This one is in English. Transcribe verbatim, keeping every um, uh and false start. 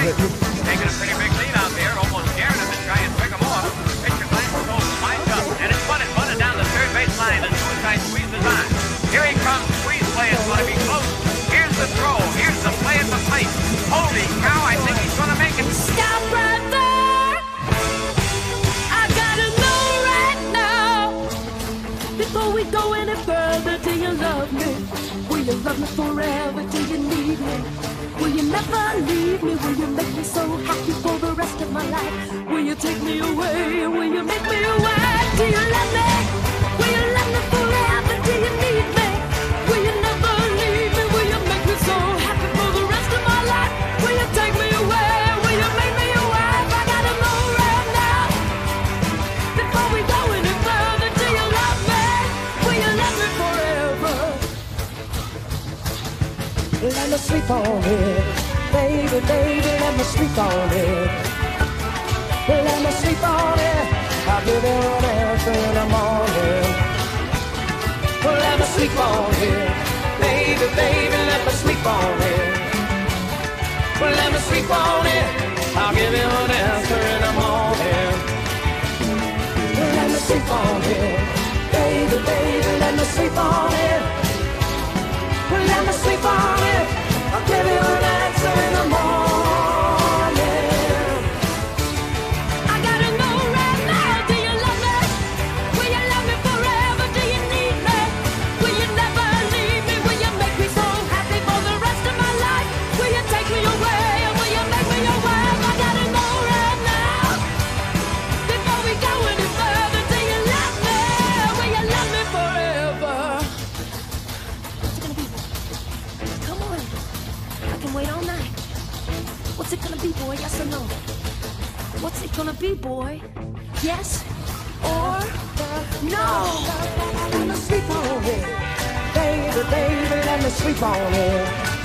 Taking a pretty big lead out there, almost scaring him to try and pick him off. Pitcher glances over, lines up, and it's fun and fun down the third base line as Suicide squeezes on. Here he comes, squeeze play is going to be close. Here's the throw, here's the play at the plate. Holy cow, I think he's going to make it. Stop right there. I gotta know right now. Before we go any further, do you love me? Will you love me forever? Do you need me? Will you never leave me? Will you make me so happy for the rest of my life? Will you take me away? Will you make me away? Do you love me? Will you love me forever? Do you need me? Will you never leave me? Will you make me so happy for the rest of my life? Will you take me away? Will you make me a wife? I gotta know right now. Before we go any further, do you love me? Will you love me forever? Let me sleep on it, baby, baby, let me sleep on it. Let me sleep on it, I'll give you an answer in the morning. Let me sleep on it, baby, baby, let me sleep on it. Let me sleep on it, I'll give you an answer in the morning. Let me sleep on it, baby, baby, let me sleep on it. Let me sleep on it, I'll give you an answer in the morning. I gotta know right now, do you love me? Will you love me forever? Do you need me? Will you never leave me? Will you make me so happy for the rest of my life? Will you take me away or will you make me your wife? I gotta know right now. Before we go any further, do you love me? Will you love me forever? What's it gonna be? Come on. I can wait all night. What's it gonna be, boy? Yes or no? What's it gonna be, boy? Yes or no? Let me sleep on it, baby, baby, let me sleep on it.